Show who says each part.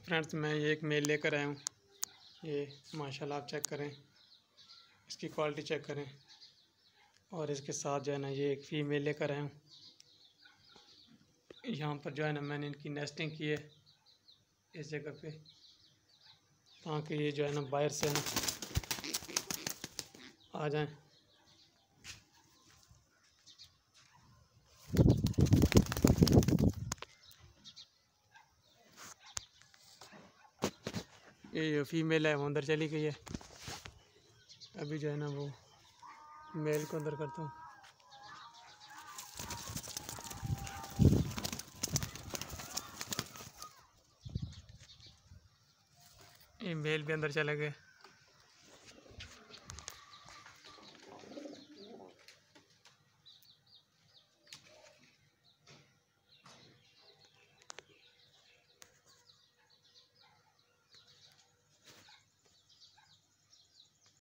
Speaker 1: Friends, मैं ये एक मेल लेकर आया हूँ। ये माशाल्लाह आप चेक करें, इसकी क्वालिटी चेक करें। और इसके साथ जो है ना ये एक फ़ीमेल लेकर आया हूँ। यहाँ पर जो है ना मैंने इनकी नेस्टिंग की है इस जगह पे, ताकि ये जो है ना बाहर से ना आ जाएं। ये फीमेल है वो अंदर चली गई है। अभी जो है ना वो मेल को अंदर करता हूँ। ये मेल भी अंदर चले गए।